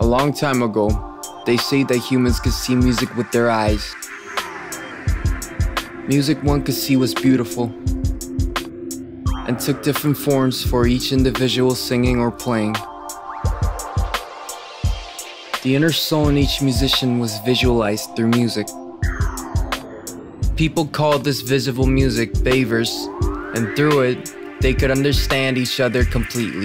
A long time ago, they say that humans could see music with their eyes. Music one could see was beautiful and took different forms for each individual singing or playing. The inner soul in each musician was visualized through music. People called this visible music Bavers, and through it, they could understand each other completely.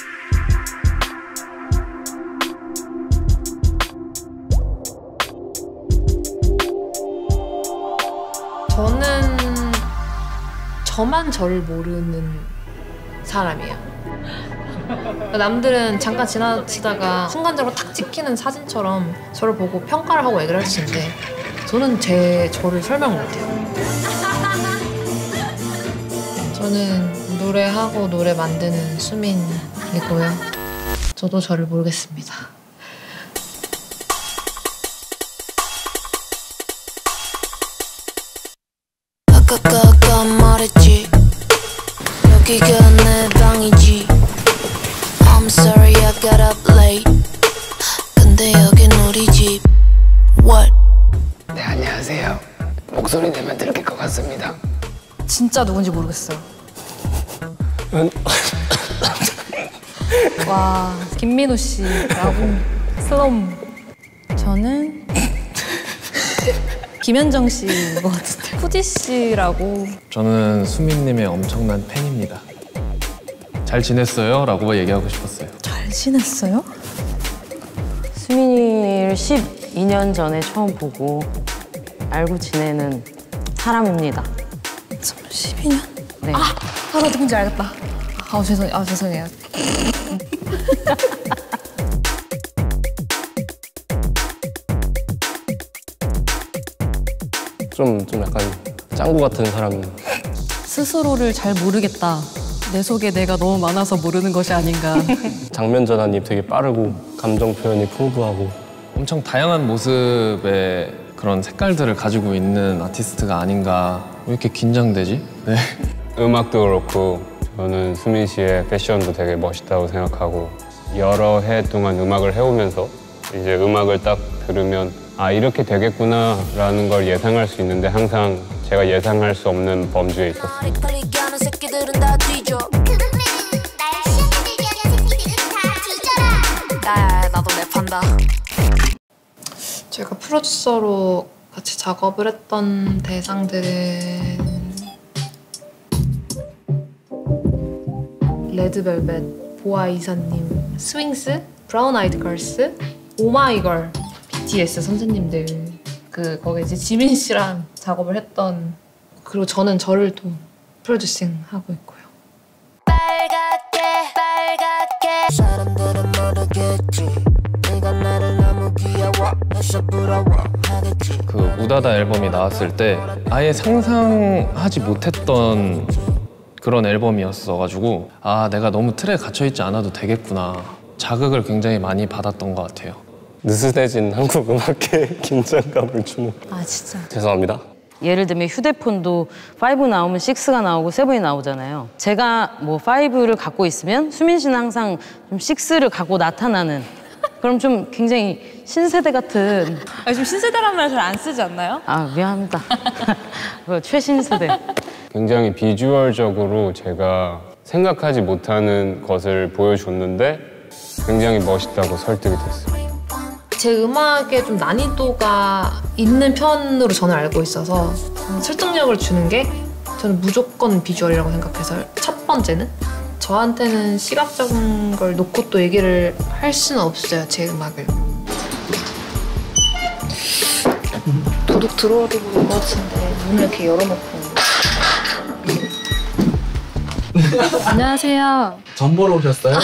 저는 저만 저를 모르는 사람이에요. 남들은 잠깐 지나치다가 순간적으로 탁 찍히는 사진처럼 저를 보고 평가를 하고 얘기를 할 수 있는데 저는 저를 설명 못해요. 저는 노래하고 노래 만드는 수민이고요. 저도 저를 모르겠습니다. 아까 말했지 여기가 내 방이지 I'm sorry I got up late 근데 여긴 우리 집 What? 네, 안녕하세요. 목소리 내면 들킬 것 같습니다. 진짜 누군지 모르겠어요. 와, 김민호 씨라고 슬럼. 저는 김현정 씨인 것 같은데. 후디 씨라고. 저는 수민님의 엄청난 팬입니다. 잘 지냈어요? 라고 얘기하고 싶었어요. 잘 지냈어요? 수민이를 12년 전에 처음 보고 알고 지내는 사람입니다. 12년? 네. 나 누군지 알겠다. 죄송해요. 좀 약간 짱구 같은 사람. 스스로를 잘 모르겠다. 내 속에 내가 너무 많아서 모르는 것이 아닌가. 장면 전환이 되게 빠르고 감정 표현이 풍부하고 엄청 다양한 모습의 그런 색깔들을 가지고 있는 아티스트가 아닌가. 왜 이렇게 긴장되지? 네. 음악도 그렇고 저는 수민 씨의 패션도 되게 멋있다고 생각하고 여러 해 동안 음악을 해오면서 이제 음악을 딱 들으면 아 이렇게 되겠구나 라는 걸 예상할 수 있는데 항상 제가 예상할 수 없는 범주에 있었어요. 나도 랩한다. 제가 프로듀서로 같이 작업을 했던 대상들은 레드벨벳, 보아 이사님, 스윙스, 브라운 아이드 걸스, 오마이걸, BTS 선생님들 거기 이제 지민 씨랑 작업을 했던 그리고 저는 저를 또 프로듀싱 하고 있고요. 빨갛게 사람들은 모르겠지 네가 나를 너무 귀여워해서 부러워하겠지. 그 우다다 앨범이 나왔을 때 아예 상상하지 못했던 그런 앨범이었어가지고 아 내가 너무 틀에 갇혀있지 않아도 되겠구나. 자극을 굉장히 많이 받았던 것 같아요. 느슨해진 한국 음악계의 긴장감을 주는. 아 진짜. 죄송합니다. 예를 들면 휴대폰도 5 나오면 6가 나오고 7이 나오잖아요. 제가 뭐 5를 갖고 있으면 수민 씨는 항상 좀 6를 갖고 나타나는 그럼 좀 굉장히 신세대 같은. 좀 신세대란 말 잘 안 쓰지 않나요? 아 미안합니다. 최신세대. 굉장히 비주얼적으로 제가 생각하지 못하는 것을 보여줬는데 굉장히 멋있다고 설득이 됐어요. 제 음악에 좀 난이도가 있는 편으로 저는 알고 있어서 설득력을 주는 게 저는 무조건 비주얼이라고 생각해서 첫 번째는 저한테는 시각적인 걸 놓고 또 얘기를 할 수는 없어요, 제 음악을. 도둑 들어오는 것 같은데 문을 이렇게 열어놓고. 안녕하세요. 전 보러 오셨어요?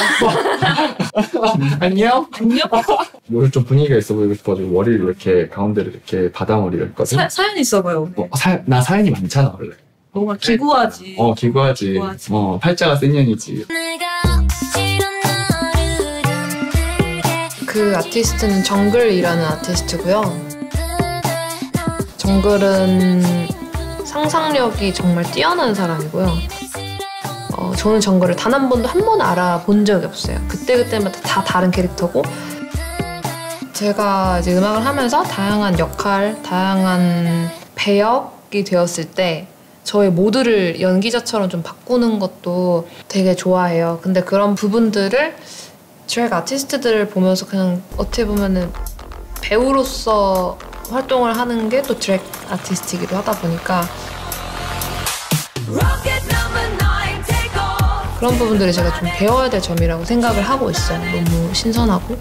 안녕? 오늘 좀 분위기가 있어 보이고 싶어가지고 머리를 이렇게 가운데를 이렇게 바다머리를 했거든? 사연 있어 보여. 나 사연이 많잖아 원래. 뭔가 기구하지. 기구하지. 팔자가 센 년이지. 그 아티스트는 정글이라는 아티스트고요. 정글은 상상력이 정말 뛰어난 사람이고요. 저는 정글을 단 한 번도 알아본 적이 없어요. 그때그때마다 다 다른 캐릭터고 제가 이제 음악을 하면서 다양한 역할, 다양한 배역이 되었을 때 저의 모드를 연기자처럼 좀 바꾸는 것도 되게 좋아해요. 근데 그런 부분들을 드래그 아티스트들을 보면서 그냥 어떻게 보면은 배우로서 활동을 하는 게 또 드래그 아티스트이기도 하다 보니까 그런 부분들이 제가 좀 배워야 될 점이라고 생각을 하고 있어요. 너무 신선하고.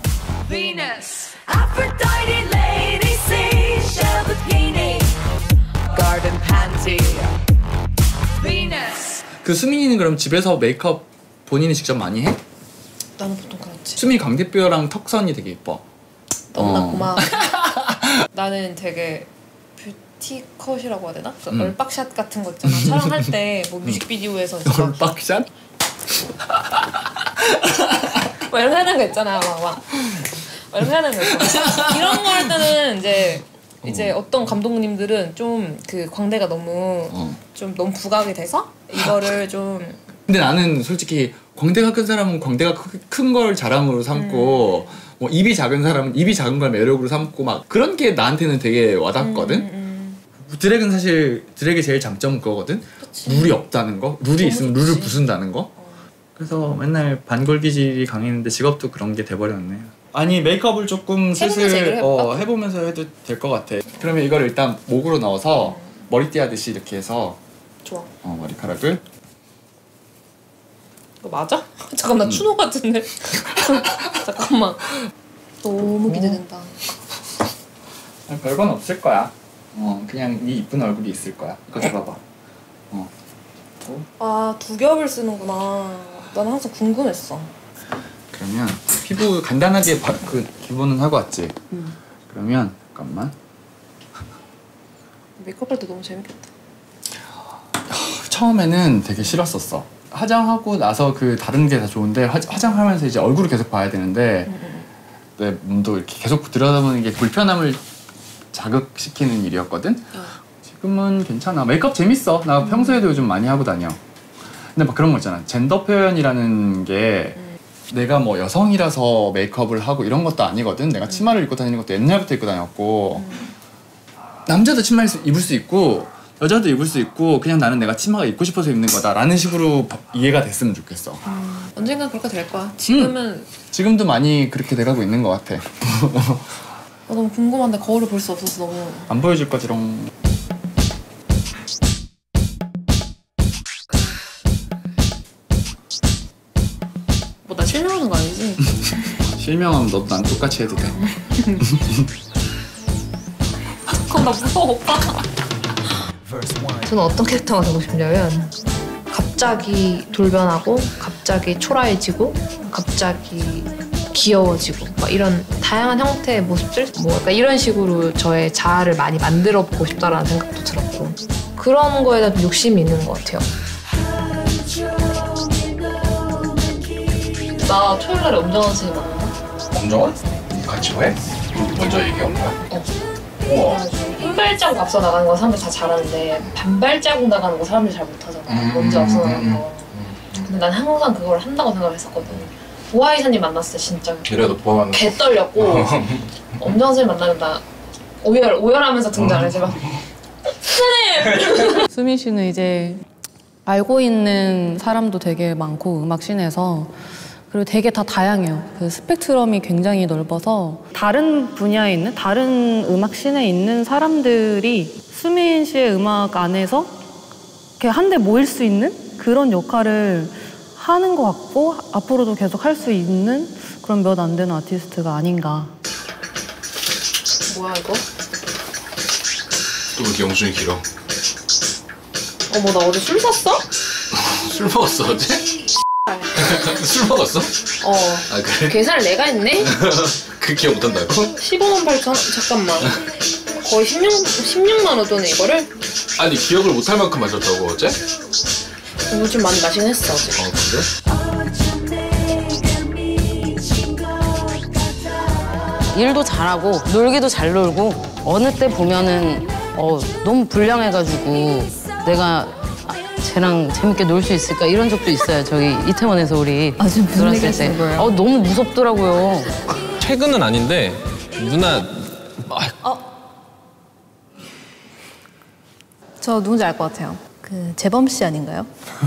그 수민이는 그럼 집에서 메이크업 본인이 직접 많이 해? 나는 보통 그렇지. 수민이 광대뼈랑 턱선이 되게 예뻐. 너무나 고마워. 나는 되게 뷰티컷이라고 해야 되나? 그 얼빡샷 같은 거 있잖아. 촬영할 때 뭐 뮤직비디오에서 얼빡샷? 뭐 이런 거 하는 거 있잖아. 막 이런 거 하는 거 있잖아. 이런 거 할 때는 이제 어떤 감독님들은 좀 그 광대가 너무 좀 너무 부각이 돼서 이거를 좀. 근데 나는 솔직히 광대가 큰 사람은 광대가 큰 걸 자랑으로 삼고 뭐 입이 작은 사람은 입이 작은 걸 매력으로 삼고 막 그런 게 나한테는 되게 와닿거든. 드랙은 사실 드랙의 제일 장점은 그거거든. 그치. 룰이 없다는 거. 룰이 있으면 좋지. 룰을 부순다는 거. 그래서 맨날 반골 기질이 강했는데 직업도 그런 게 돼버렸네. 아니 메이크업을 조금 슬슬 해보면서 해도 될 것 같아. 그러면 이걸 일단 목으로 넣어서 머리띠 하듯이 이렇게 해서 좋아. 머리카락을. 이거 맞아? 잠깐만 나 추노 같은데. 잠깐만. 너무 기대된다. 별건 없을 거야. 그냥 네 이쁜 얼굴이 있을 거야. 이거 줘봐봐. 아, 두 겹을 쓰는구나. 나는 항상 궁금했어. 그러면 피부 간단하게 그 기본은 하고 왔지. 그러면 잠깐만. 메이크업 할 때 너무 재밌겠다. 처음에는 되게 싫었었어. 화장하고 나서 그 다른 게 다 좋은데 화장하면서 이제 얼굴을 계속 봐야 되는데 내 몸도 이렇게 계속 들여다보는 게 불편함을 자극시키는 일이었거든. 지금은 괜찮아. 메이크업 재밌어. 나 평소에도 요즘 많이 하고 다녀. 근데 막 그런 거 있잖아. 젠더 표현이라는 게 내가 뭐 여성이라서 메이크업을 하고 이런 것도 아니거든. 내가 치마를 입고 다니는 것도 옛날부터 입고 다녔고 남자도 치마를 입을 수 있고 여자도 입을 수 있고 그냥 나는 내가 치마가 입고 싶어서 입는 거다 라는 식으로 이해가 됐으면 좋겠어. 언젠간 그렇게 될 거야. 지금은 지금도 많이 그렇게 돼가고 있는 것 같아. 너무 궁금한데 거울을 볼 수 없어서 너무 안 보여줄 거지롱. 뭐 나 실명하는 거 아니지? 실명하면 너도 난 똑같이 해도 돼. 그럼 나 무서워 오빠. 저는 어떤 캐릭터가 되고 싶냐면 갑자기 돌변하고 갑자기 초라해지고 갑자기 귀여워지고 막 이런 다양한 형태의 모습들 뭐 그러니까 이런 식으로 저의 자아를 많이 만들어 보고 싶다라는 생각도 들었고 그런 거에 대한 욕심이 있는 것 같아요. 나 토요일 날에 엄정한 선생님 만난다. 엄정한? 같이 해? 먼저 얘기한 거야? 우와. 한 발자국 앞서 나가는 거 사람들 다 잘하는데 반 발자국 나가는 거 사람들이 잘 못하잖아. 먼저 앞서 나가는 거. 근데 난 항상 그걸 한다고 생각을 했었거든. 보아 이사님 만났을 때 진짜 그래도 보아 만났어. 개 떨렸고 엄정한 선생님 만나면 나 오열하면서 등장하지 막 선생님! 수민 씨는 이제 알고 있는 사람도 되게 많고 음악 씬에서 그리고 되게 다 다양해요. 그 스펙트럼이 굉장히 넓어서 다른 분야에 있는 다른 음악 씬에 있는 사람들이 수민 씨의 음악 안에서 이렇게 한데 모일 수 있는 그런 역할을 하는 것 같고 앞으로도 계속 할 수 있는 그런 몇 안 되는 아티스트가 아닌가. 뭐야 이거? 또 왜 이렇게 영순이 길어? 어머 나 어제 술 샀어? 술 먹었어 어제? 술 먹었어? 아 그래? 계산을 내가 했네? 그 기억 못한다고? 15만 8천 잠깐만 거의 16만 원 돈에 이거를? 아니 기억을 못할 만큼 마셨다고 어제? 요즘 많이 마시긴 했어 어제. 그래? 일도 잘하고 놀기도 잘 놀고 어느 때 보면은 너무 불량해가지고 내가 쟤랑 재밌게 놀 수 있을까 이런 적도 있어요. 저기 이태원에서 우리 지금 무슨 얘기 놀았을 때 하시는 거예요? 너무 무섭더라고요. 최근은 아닌데 누나. 저 누군지 알 것 같아요. 그 재범 씨 아닌가요?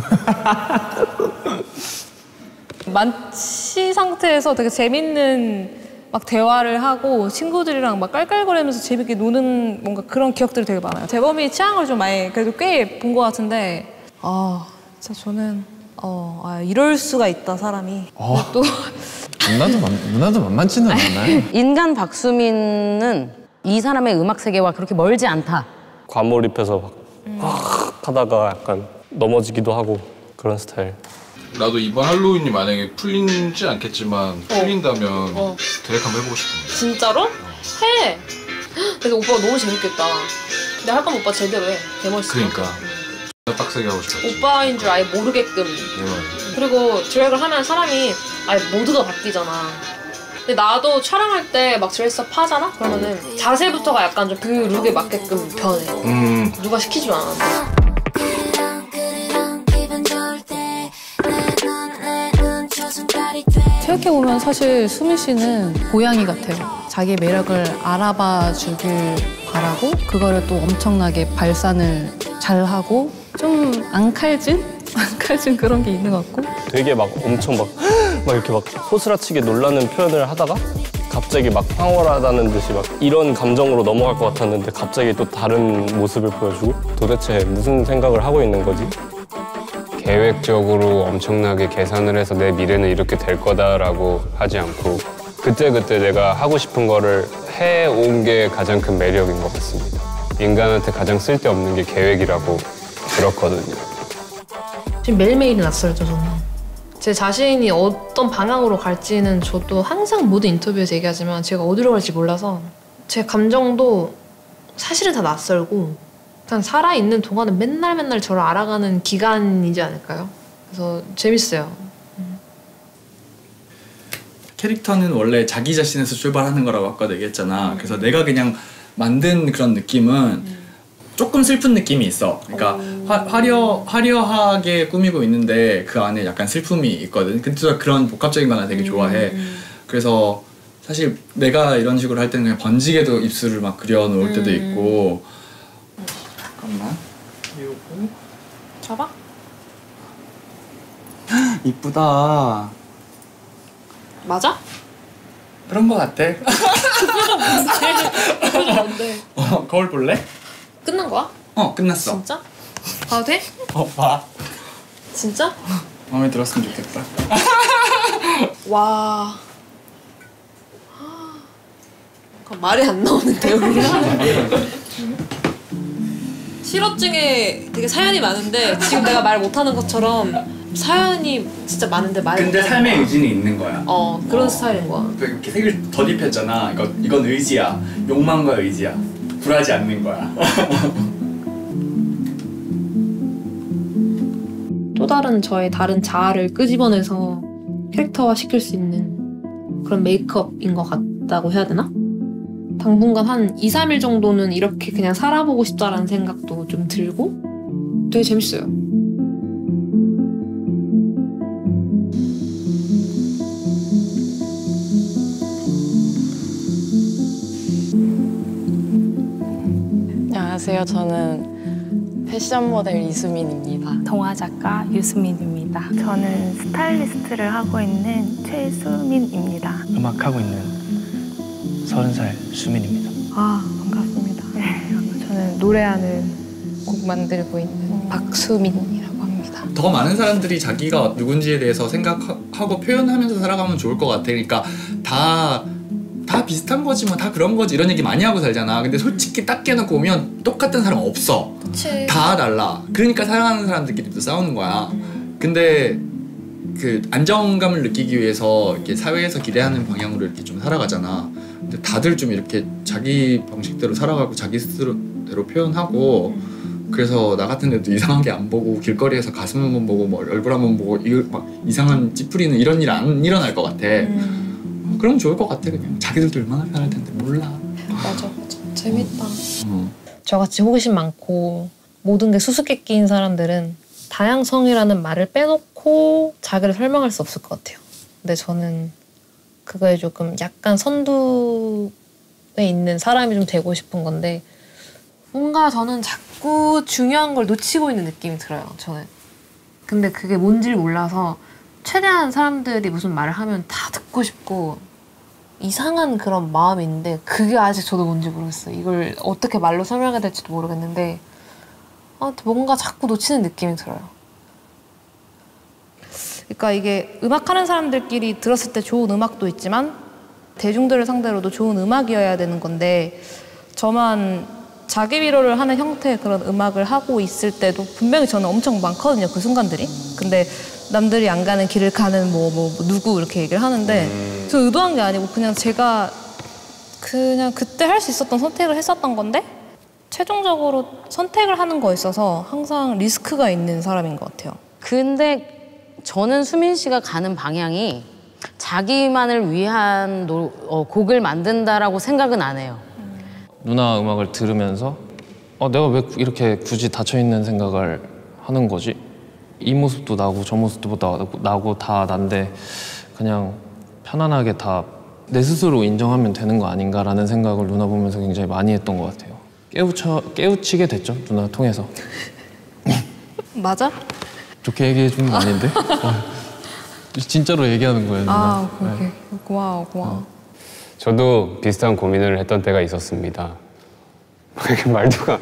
만취 상태에서 되게 재밌는 막 대화를 하고 친구들이랑 막 깔깔거리면서 재밌게 노는 뭔가 그런 기억들이 되게 많아요. 재범이 취향을 좀 많이 그래도 꽤 본 것 같은데 진짜 저는 이럴 수가 있다 사람이. 또 누나도 만만치는 않나요? 인간 박수민은 이 사람의 음악 세계와 그렇게 멀지 않다. 과몰입해서 막 하다가 약간 넘어지기도 하고 그런 스타일. 나도 이번 할로윈이 만약에 풀리지 않겠지만 풀린다면 드랙 한번 해보고 싶은데. 진짜로? 해! 근데 오빠가 너무 재밌겠다. 근데 할 거면 오빠 제대로 해. 개멋있어. 그러니까 빡세게 하고 싶어. 오빠인 줄 아예 모르게끔. 그리고 드랙을 하면 사람이 아예 모두가 바뀌잖아. 근데 나도 촬영할 때 막 드레스업 하잖아? 그러면은 자세부터가 약간 좀 그 룩에 맞게끔 변해. 누가 시키지도 않았는데. 생각해보면 사실 수민 씨는 고양이 같아요. 자기 매력을 알아봐 주길 바라고 그거를 또 엄청나게 발산을 잘하고 좀 앙칼진? 앙칼진 그런 게 있는 것 같고 되게 막 엄청 막 이렇게 막 소스라치게 놀라는 표현을 하다가 갑자기 막 황홀하다는 듯이 막 이런 감정으로 넘어갈 것 같았는데 갑자기 또 다른 모습을 보여주고 도대체 무슨 생각을 하고 있는 거지? 계획적으로 엄청나게 계산을 해서 내 미래는 이렇게 될 거다라고 하지 않고 그때그때 내가 하고 싶은 거를 해온 게 가장 큰 매력인 것 같습니다. 인간한테 가장 쓸데없는 게 계획이라고 들었거든요. 지금 매일매일이 낯설죠, 저는. 제 자신이 어떤 방향으로 갈지는 저도 항상 모든 인터뷰에서 얘기하지만 제가 어디로 갈지 몰라서 제 감정도 사실은 다 낯설고 그냥 살아있는 동안은 맨날 저를 알아가는 기간이지 않을까요? 그래서 재밌어요. 캐릭터는 원래 자기 자신에서 출발하는 거라고 아까도 얘기했잖아. 그래서 내가 그냥 만든 그런 느낌은 조금 슬픈 느낌이 있어. 그러니까 화려하게 꾸미고 있는데 그 안에 약간 슬픔이 있거든. 근데 그런 복합적인 거 나 되게 좋아해. 그래서 사실 내가 이런 식으로 할 때는 그냥 번지게도 입술을 막 그려놓을 때도 있고. 잠깐만. 이거 잡아? 이쁘다. 맞아? 그런 거 같아. 그거 뭔데? 거울 볼래? 끝난 거야? 끝났어. 진짜? 봐도 돼? 봐. 진짜? 마음에 들었으면 좋겠다. 와. 말이 안 나오는데요, 우리가? 실어증에 되게 사연이 많은데 지금 내가 말 못하는 것처럼 사연이 진짜 많은데 말 근데 삶의 의지는 있는 거야. 그런 스타일인 거야. 이렇게 색을 덧입혔잖아. 이건 의지야. 욕망과 의지야. 굴하지 않는 거야. 또 다른 저의 다른 자아를 끄집어내서 캐릭터화 시킬 수 있는 그런 메이크업인 것 같다고 해야 되나? 당분간 한 2, 3일 정도는 이렇게 그냥 살아보고 싶다라는 생각도 좀 들고 되게 재밌어요. 안녕하세요. 저는 패션 모델 이수민입니다. 동화 작가 유수민입니다. 저는 스타일리스트를 하고 있는 최수민입니다. 음악하고 있는 30살 수민입니다. 반갑습니다. 저는 노래하는 곡 만들고 있는 박수민이라고 합니다. 더 많은 사람들이 자기가 누군지에 대해서 생각하고 표현하면서 살아가면 좋을 것 같아. 그러니까 다 비슷한 거지 뭐 다 그런 거지 이런 얘기 많이 하고 살잖아. 근데 솔직히 딱 깨놓고 보면 똑같은 사람 없어. 그치. 다 달라. 그러니까 사랑하는 사람들끼리도 싸우는 거야. 근데 그 안정감을 느끼기 위해서 이렇게 사회에서 기대하는 방향으로 이렇게 좀 살아가잖아. 근데 다들 좀 이렇게 자기 방식대로 살아가고 자기 스스로대로 표현하고 그래서 나 같은 데도 이상하게 안 보고 길거리에서 가슴 한번 보고 뭐 얼굴 한번 보고 막 이상한 찌푸리는 이런 일 안 일어날 것 같아. 그럼 좋을 것 같아. 그냥 자기들도 얼마나 편할 텐데 몰라. 맞아. 재밌다. 저같이 호기심 많고 모든 게 수수께끼인 사람들은 다양성이라는 말을 빼놓고 자기를 설명할 수 없을 것 같아요. 근데 저는 그거에 조금 약간 선두에 있는 사람이 좀 되고 싶은 건데 뭔가 저는 자꾸 중요한 걸 놓치고 있는 느낌이 들어요. 저는. 근데 그게 뭔지를 몰라서 최대한 사람들이 무슨 말을 하면 다 듣고 싶고 이상한 그런 마음이 있는데 그게 아직 저도 뭔지 모르겠어요. 이걸 어떻게 말로 설명해야 될지도 모르겠는데 뭔가 자꾸 놓치는 느낌이 들어요. 그러니까 이게 음악하는 사람들끼리 들었을 때 좋은 음악도 있지만 대중들을 상대로도 좋은 음악이어야 되는 건데 저만 자기 위로를 하는 형태의 그런 음악을 하고 있을 때도 분명히 저는 엄청 많거든요. 그 순간들이. 근데 남들이 안 가는 길을 가는 누구 이렇게 얘기를 하는데 저 의도한 게 아니고 그냥 제가 그냥 그때 할 수 있었던 선택을 했었던 건데 최종적으로 선택을 하는 거에 있어서 항상 리스크가 있는 사람인 것 같아요. 근데 저는 수민 씨가 가는 방향이 자기만을 위한 곡을 만든다라고 생각은 안 해요. 누나 음악을 들으면서 내가 왜 이렇게 굳이 닫혀있는 생각을 하는 거지? 이 모습도 나고 저 모습도 나고 다 난데 그냥 편안하게 다 내 스스로 인정하면 되는 거 아닌가라는 생각을 누나 보면서 굉장히 많이 했던 것 같아요. 깨우치게 됐죠, 누나 통해서. 맞아? 좋게 얘기해 주는 거 아닌데? 진짜로 얘기하는 거예요, 누나. 오케이. 고마워. 저도 비슷한 고민을 했던 때가 있었습니다. 이렇게 말투가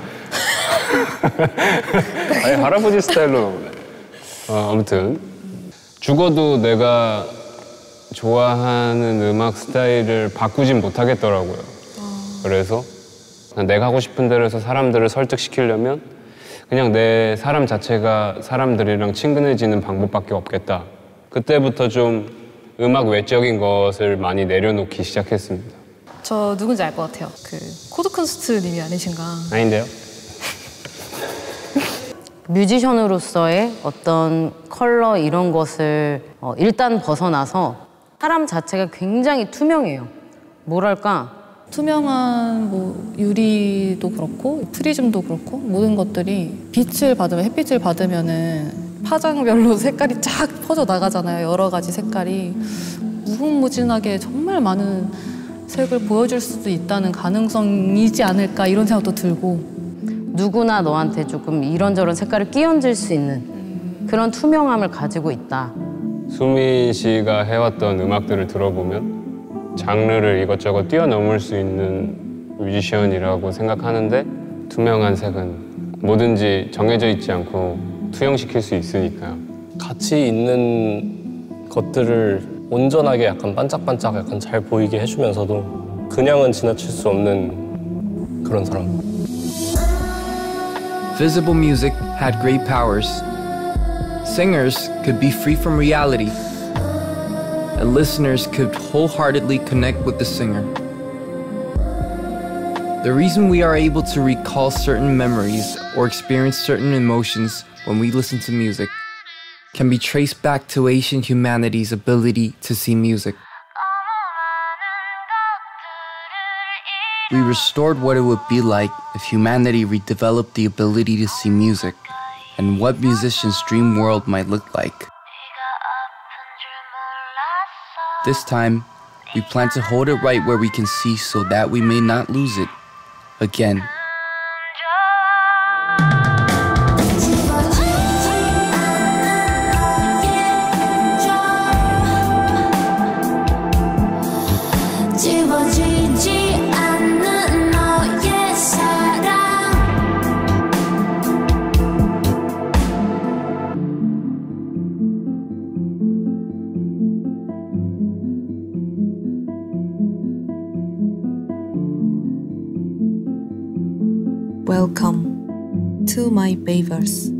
아니 할아버지 스타일로 나오네. 아무튼 죽어도 내가 좋아하는 음악 스타일을 바꾸진 못하겠더라고요. 그래서 내가 하고 싶은 대로 해서 사람들을 설득시키려면 그냥 내 사람 자체가 사람들이랑 친근해지는 방법밖에 없겠다. 그때부터 좀 음악 외적인 것을 많이 내려놓기 시작했습니다. 저 누군지 알 것 같아요. 그 코드쿤스트 님이 아니신가? 아닌데요? 뮤지션으로서의 어떤 컬러 이런 것을 일단 벗어나서 사람 자체가 굉장히 투명해요. 뭐랄까? 투명한 유리도 그렇고 프리즘도 그렇고 모든 것들이 빛을 받으면 햇빛을 받으면은 파장별로 색깔이 쫙 퍼져 나가잖아요. 여러 가지 색깔이 무궁무진하게 정말 많은 색을 보여줄 수도 있다는 가능성이지 않을까 이런 생각도 들고 누구나 너한테 조금 이런저런 색깔을 끼얹을 수 있는 그런 투명함을 가지고 있다. 수민 씨가 해왔던 음악들을 들어보면 장르를 이것저것 뛰어넘을 수 있는 뮤지션이라고 생각하는데 투명한 색은 뭐든지 정해져 있지 않고 투영시킬 수 있으니까요. 같이 있는 것들을 온전하게 약간 반짝반짝 약간 잘 보이게 해주면서도 그냥은 지나칠 수 없는 그런 사람. Visible music had great powers. Singers could be free from reality, and listeners could wholeheartedly connect with the singer. The reason we are able to recall certain memories or experience certain emotions when we listen to music can be traced back to ancient humanity's ability to see music. We restored what it would be like if humanity redeveloped the ability to see music and what musicians' dream world might look like. This time, we plan to hold it right where we can see so that we may not lose it again. Welcome to my Bayverse.